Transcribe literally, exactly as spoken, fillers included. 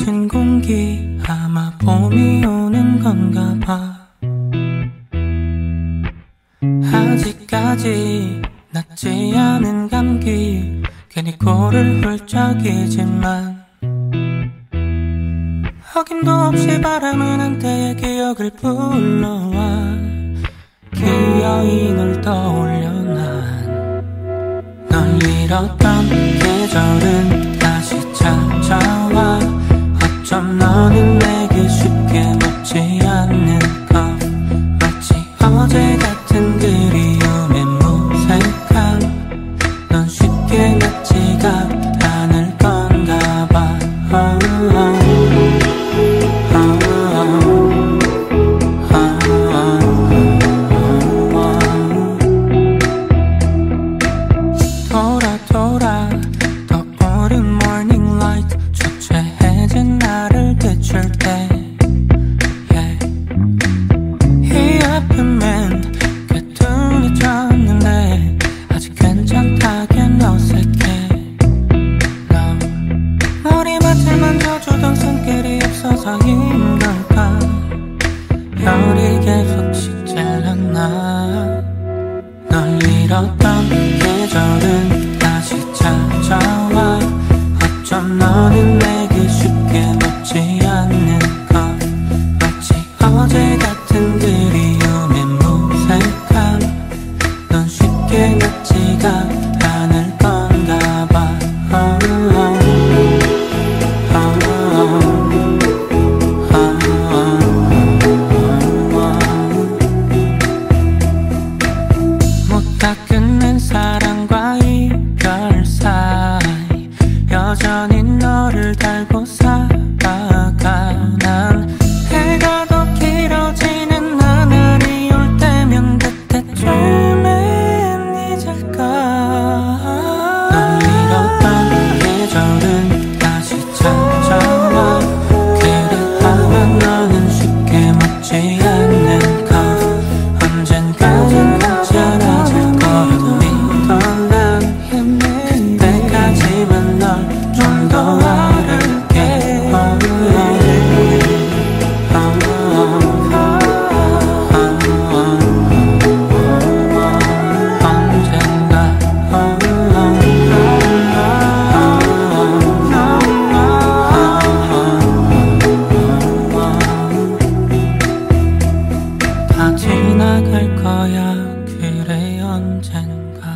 맑아진 공기 아마 봄이 오는 건가 봐. 아직까지 낫지 않은 감기 괜히 코를 훌쩍이지만 어김도 없이 바람은 한때의 기억을 불러와 기어이 널 떠올려 난 널 잃었던 계절은 다시 찾아와 어쩜 너는 내게 쉽게 놓지 않는 것 마치 어제 같은 그리움의 무색함 넌 쉽게 낫지가 않을 건가 봐. oh, oh. 돌아 돌아 떠오른 morning light 초췌해진 나를 비출 때 yeah. 이 아픔엔 꿰뚫이 졌는데 아직 괜찮다긴 어색해. No. 머리맡을 만져주던 손길이 없어서인 걸까. 열이 계속 식질렀나. 널 잃었던 계절은 다시 찾아와 어쩜 너는 내게 쉽게 놓지 않는 것 마치 어제 같은 그리움의 무색함 넌 쉽게 낫지가 않을 건가 봐. oh, oh. 끝낸 사랑과 이별 사이 여전히 너를 달고 살아가. 난 해가 더 길어지는 나날이 올 때면 그때쯤엔 잊을까. 널 잃었던 계절은 다시 찾아와 그래야만 너는 쉽게 묻지 않는 것 언젠가는 괜찮아질 그때까지만 널 좀 더 알을게. 언젠가 다 지나갈 거야 그래 언젠가.